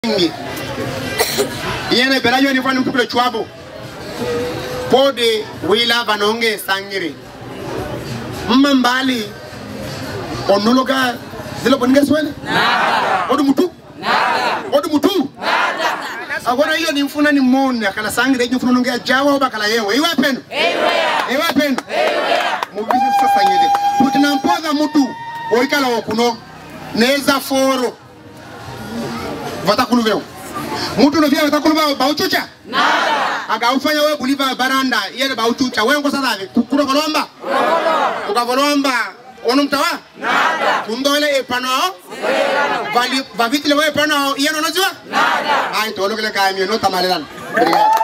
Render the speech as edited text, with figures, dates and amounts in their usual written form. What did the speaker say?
Yene belayo ni fani mtukule chwabo. Pode wila vanonge sangiri. Mbali onologa zilo bonge swele? Nada. Odu mutu? Nada. Odu mutu? Nada. Agora hiyo ni mfuna ni mone akala sangiri ni mfuna nongea jawa oba kala yewe. Iwa pendo? Iwa pendo? Mubisi sasa ngede. Putina mpoza mutu oikala okuno neza foro. Vatakulu veo. Mutu no vya vatakulu bauchucha? Nada. Agaufanya wewe buliva baranda yele bauchucha. Wewe ngosa dave kukuro kolomba? Ukavolomba ono mtawa? Nada. Kundole epano? Vali vavitile wewe epano yeno nojua? Nada. Ai tolo kile kaimi no tamalela.